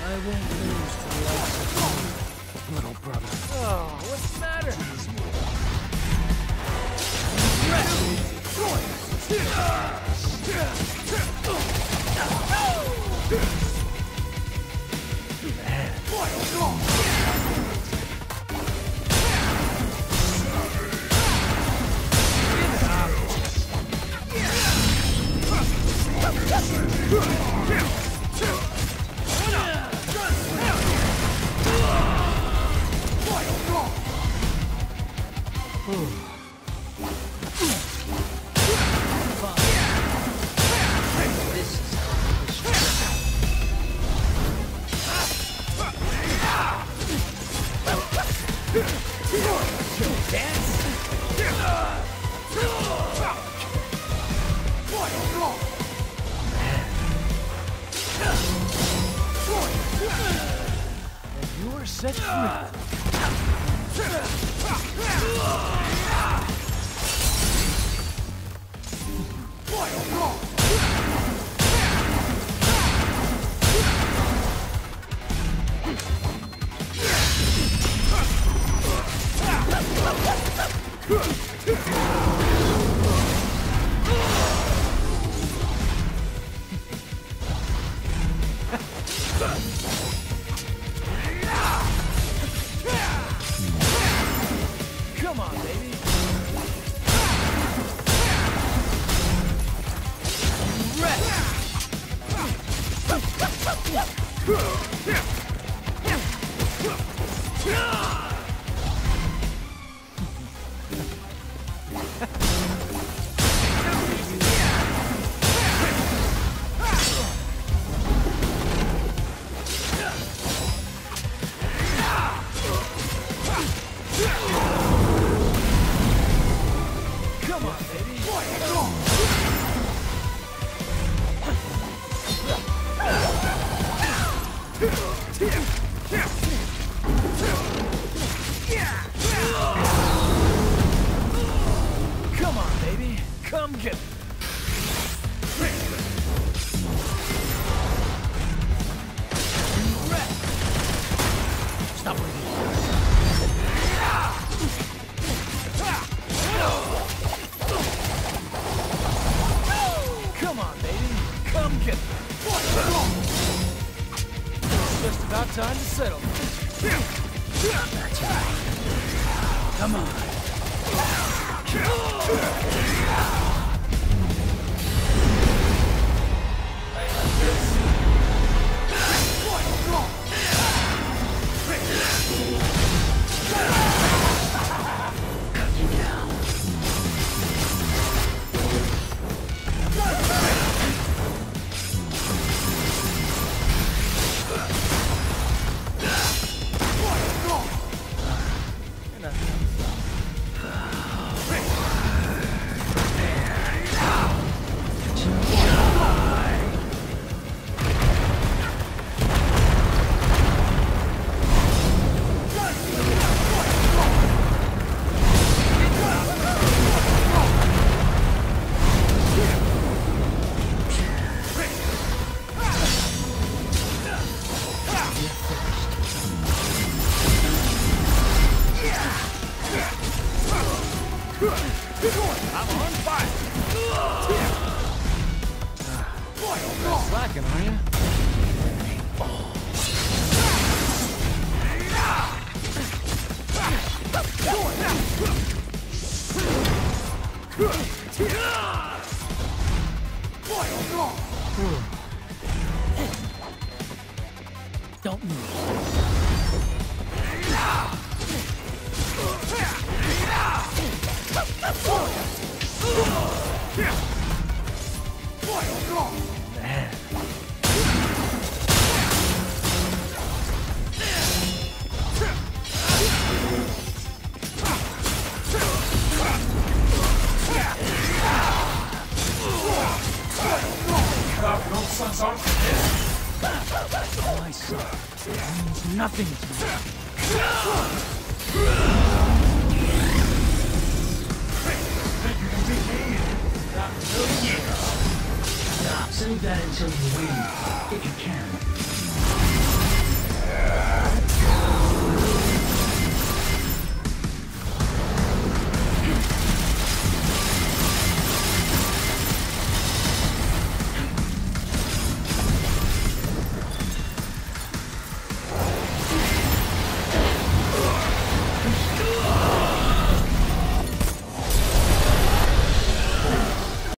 I won't lose to the likes of you, little brother. Oh, what's the matter? You are set free. Come on, baby. Come on, baby. Come on, baby. Come get me. Stop breathing. Come on, baby. Come get me. It's just about time to settle. That's right. Come on. I'm on fire! You're slacking, are you? Don't move. Man. My son means nothing to Save that until you win, if you can.